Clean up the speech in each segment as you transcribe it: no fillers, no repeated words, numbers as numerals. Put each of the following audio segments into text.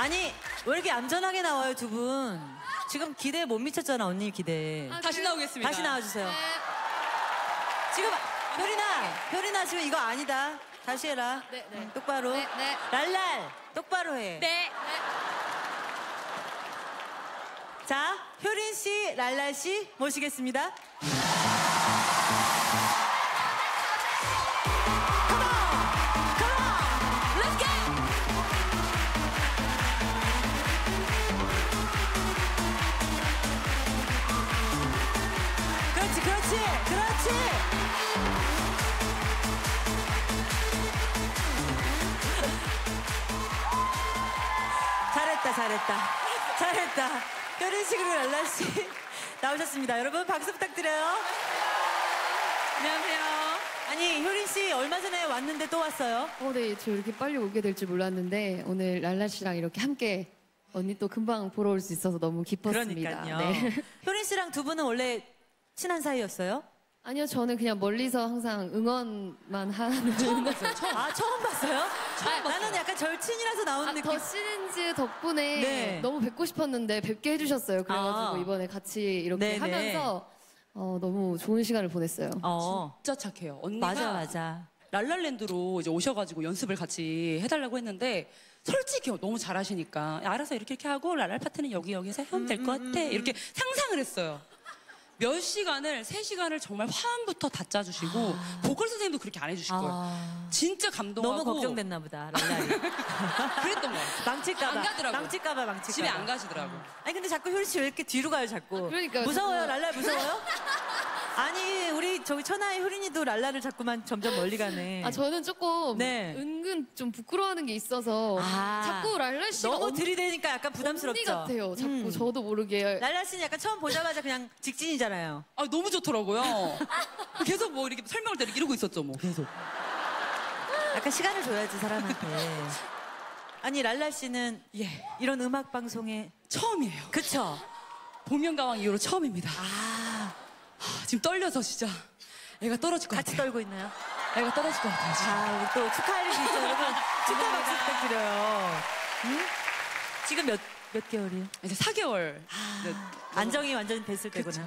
아니 왜 이렇게 얌전하게 나와요 두 분? 지금 기대에 못 미쳤잖아 언니 기대. 다시 나오겠습니다. 다시 나와주세요. 네. 지금 효린아 지금 이거 아니다. 다시 해라. 네. 똑바로. 네. 랄랄 똑바로 해. 네. 자 효린 씨, 랄랄 씨 모시겠습니다. 그렇지. 잘했다. 효린 씨 그리고 랄라 씨 나오셨습니다. 여러분 박수 부탁드려요. 안녕하세요. 아니 효린 씨 얼마 전에 왔는데 또 왔어요? 네, 저 이렇게 빨리 오게 될 줄 몰랐는데 오늘 랄라 씨랑 이렇게 함께 언니 또 금방 보러 올 수 있어서 너무 기뻤습니다. 그러니까요. 네. 효린 씨랑 두 분은 원래 친한 사이였어요? 아니요, 저는 그냥 멀리서 항상 응원만 하는. 처음 봤어요. 처음 봤어요? 나는 약간 절친이라서 나온 느낌. 더 시리즈 덕분에 네. 너무 뵙고 싶었는데 뵙게 해주셨어요. 그래가지고 이번에 같이 이렇게 네네. 하면서 너무 좋은 시간을 보냈어요. 진짜 착해요. 언니가 맞아. 랄랄랜드로 이제 오셔가지고 연습을 같이 해달라고 했는데 솔직히 너무 잘하시니까 알아서 이렇게 하고 랄랄 파트는 여기서 하면 될 것 같아. 이렇게 상상을 했어요. 몇 시간을, 3시간을 정말 화음부터 다 짜주시고 보컬 선생님도 그렇게 안 해주실 거예요. 진짜 감동하고 너무 걱정됐나 보다 랄랄이. 그랬던 거예요. 망칠까봐. 안 가더라고. 망칠까봐. 집에 안 가시더라고. 아니 근데 자꾸 효리 씨 왜 이렇게 뒤로 가요 자꾸? 그러니까요. 무서워요 랄랄 무서워요? 아니 우리 저기 천하의 효린이도 랄랄을 자꾸만 점점 멀리 가네. 저는 조금 네. 은근 좀 부끄러워하는 게 있어서 자꾸 랄라 씨가 너무 들이대니까 약간 부담스럽죠? 언니 같아요. 자꾸 저도 모르게. 랄라 씨는 약간 처음 보자마자 그냥 직진이잖아요. 너무 좋더라고요. 계속 뭐 이렇게 설명을 때 이러고 있었죠, 뭐 계속. 약간 시간을 줘야지 사람한테. 아니 랄라 씨는 이런 음악 방송에 처음이에요. 그쵸? 복면가왕 이후로 처음입니다. 지금 떨려서 진짜 애가 떨어질 것 같이 같아요. 떨고 있나요? 애가 떨어질 것 같아요. 지금. 우리 또 축하할 일이 있죠 여러분. 축하 박수 부탁드려요. 지금 몇 개월이에요? 이제 4개월. 안정이 완전히 됐을 때구나.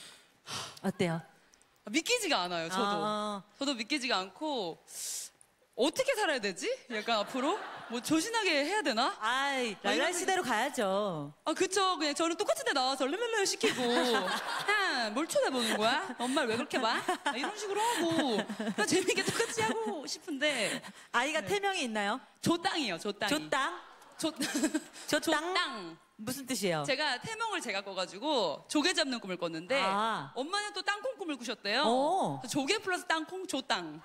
어때요? 믿기지가 않아요, 저도. 저도 믿기지가 않고 어떻게 살아야 되지? 약간 앞으로? 뭐 조신하게 해야 되나? 랄랄 시대로 가야죠. 그쵸. 그냥 저는 똑같은 데 나와서 랄랄랄 시키고 뭘 쳐다보는 거야? 엄마를 왜 그렇게 봐? 이런 식으로 하고 그냥 재밌게 똑같이 하고 싶은데 아이가 태명이 있나요? 조땅이요, 조땅이. 조땅? 조땅. 무슨 뜻이에요? 태명을 제가 꿔가지고 조개 잡는 꿈을 꿨는데 엄마는 또 땅콩 꿈을 꾸셨대요. 조개 플러스 땅콩, 조땅.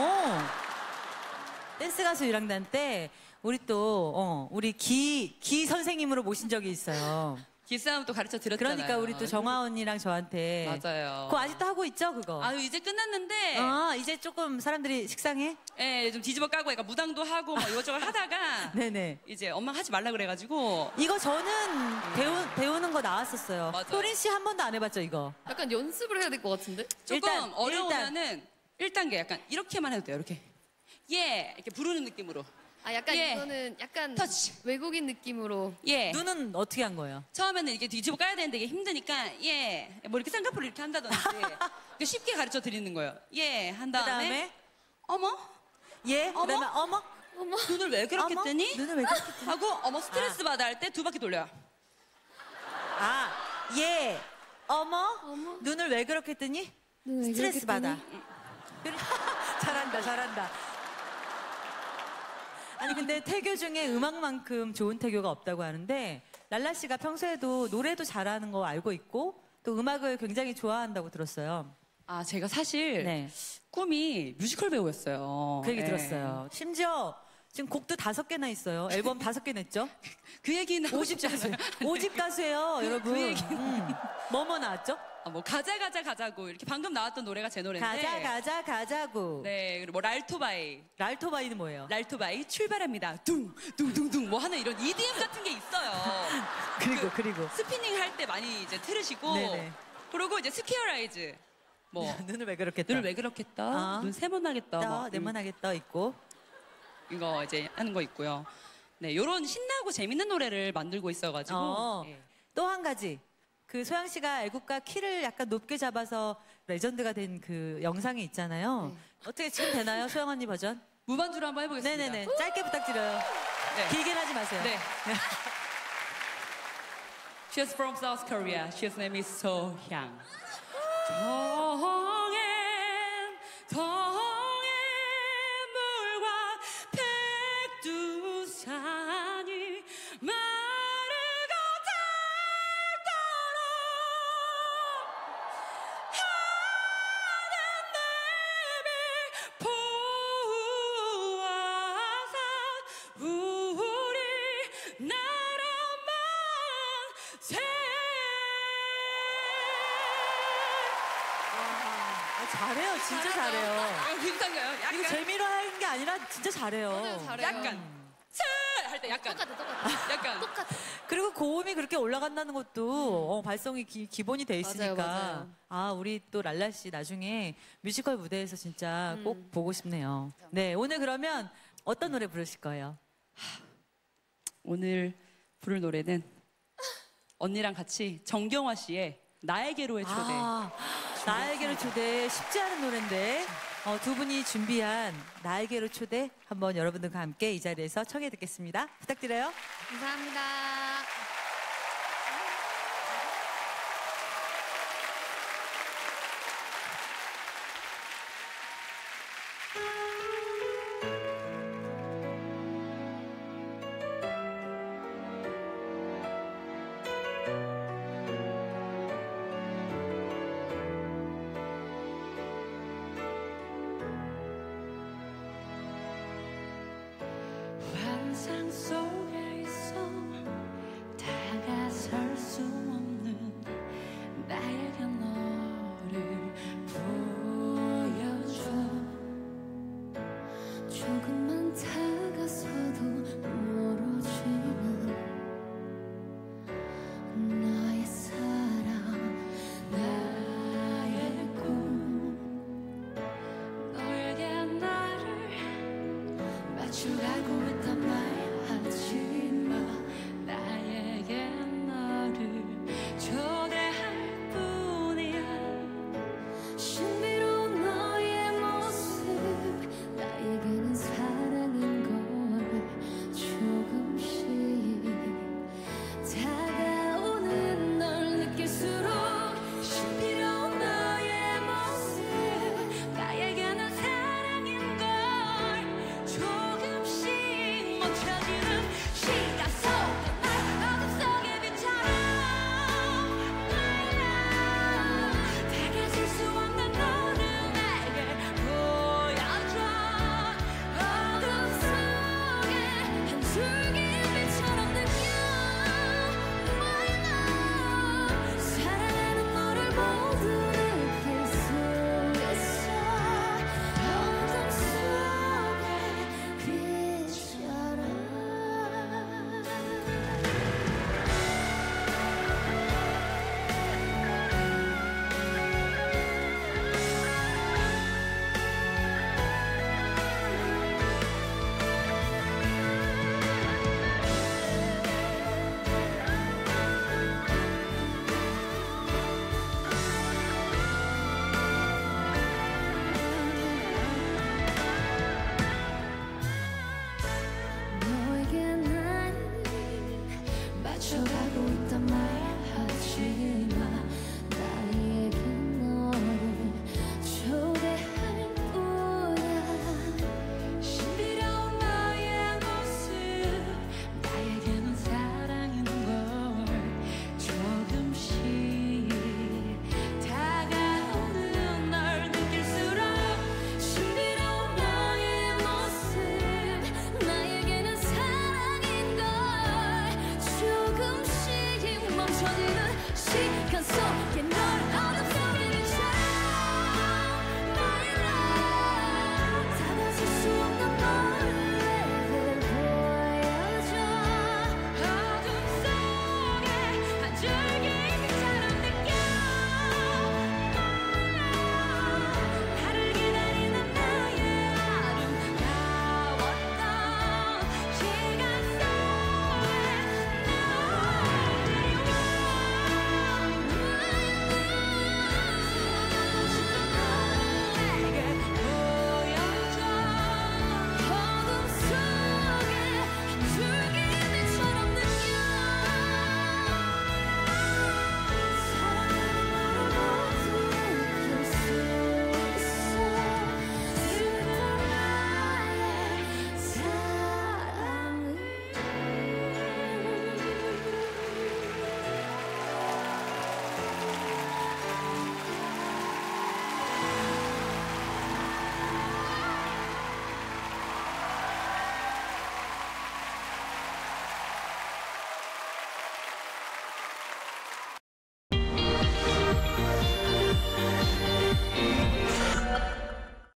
댄스 가수 1학년 때 우리 또 우리 기 선생님으로 모신 적이 있어요. 기싸움 또 가르쳐 드렸잖아요. 그러니까 우리 또 정아 언니랑 저한테 맞아요. 그거 아직도 하고 있죠 그거? 이제 끝났는데 이제 조금 사람들이 식상해? 네, 좀 뒤집어 까고 약간 무당도 하고 막 이것저것 하다가 네네. 이제 엄마가 하지 말라 그래가지고 이거 저는 배우는 거 나왔었어요. 효린 씨 한 번도 안 해봤죠 이거? 약간 연습을 해야 될 것 같은데? 조금 어려우면은 1단계 약간 이렇게만 해도 돼요. 이렇게 이렇게 부르는 느낌으로. 약간 이거는 약간 터치. 외국인 느낌으로. 눈은 어떻게 한 거예요? 처음에는 이렇게 뒤집어 까야 되는데 이게 힘드니까 뭐 이렇게 쌍꺼풀 이렇게 한다든지 쉽게 가르쳐 드리는 거예요. 한 다음에 어머 그다음에 어머 눈을 왜 그렇게 뜨니? 눈을 왜 그렇게 뜨니? 하고 어머 스트레스 받아 할 때 2바퀴 돌려요. 어머 눈을 왜 그렇게 뜨니? 스트레스 받아. 잘한다. 아니 근데 태교 중에 음악만큼 좋은 태교가 없다고 하는데 랄라 씨가 평소에도 노래도 잘하는 거 알고 있고 또 음악을 굉장히 좋아한다고 들었어요. 제가 사실 꿈이 뮤지컬 배우였어요. 그 얘기 들었어요. 심지어 지금 곡도 5개나 있어요. 앨범 5개 냈죠? 그 얘기는 5집 가수예요, 여러분. 그 얘기는 뭐뭐 나왔죠? 뭐 가자고 이렇게 방금 나왔던 노래가 제 노래인데 가자고. 네, 그리고 뭐 랄토바이는 뭐예요? 랄토바이 출발합니다. 둥둥둥둥 뭐 하는 이런 EDM 같은 게 있어요. 그리고 스피닝 할 때 많이 이제 들으시고 네네. 그리고 이제 스퀘어라이즈 뭐 눈을 왜 그렇게 떠? 눈 세모나게 떠 네모나게 떠 있고 이거 이제 하는 거 있고요. 네, 이런 신나고 재밌는 노래를 만들고 있어가지고 예. 또 한 가지. 그 소양 씨가 애국가 키를 약간 높게 잡아서 레전드가 된 그 영상이 있잖아요. 어떻게 지금 되나요? 소양 언니 버전? 무반주로 한번 해보겠습니다. 네네네. 짧게 부탁드려요. 네. 길게는 하지 마세요. 네. She's from South Korea. She's name is So Hyang. 동해 물과 백두산이 마르고 닳도록 하늘님이 보아사 우리 나라만 세 잘해요. 진짜 잘해요. 비슷한가요? 이거 재미로 하는 게 아니라 진짜 잘해요. 맞아요, 잘해요. 약간 할 때 약간 똑같아. 약간 똑같아. 그리고 고음이 그렇게 올라간다는 것도 발성이 기본이 돼 있으니까. 맞아요. 아, 우리 또 랄라 씨 나중에 뮤지컬 무대에서 진짜 꼭 보고 싶네요. 네, 오늘 그러면 어떤 노래 부르실 거예요? 오늘 부를 노래는 언니랑 같이 정경화 씨의 나에게로의 초대. 나에게로 초대 쉽지 않은 노래인데 두 분이 준비한 나에게로 초대 한번 여러분들과 함께 이 자리에서 청해 듣겠습니다. 부탁드려요. 감사합니다. 환상 속에 있어 다가설 수 없는 나에게 너를 보여줘. 조금만 다가서도 멀어지는 나의 사랑, 나의 꿈. 너에게 나를 맞춰가고 있단 말 하지 마. 나에게 너를 초대할 뿐이야. 신비로운 너의 모습, 나에게는 사랑인 걸 조금씩 다가오는 널 느낄수록 신비로운 너의 모습, 나에게는 사랑인 걸 조금씩 멈춰지는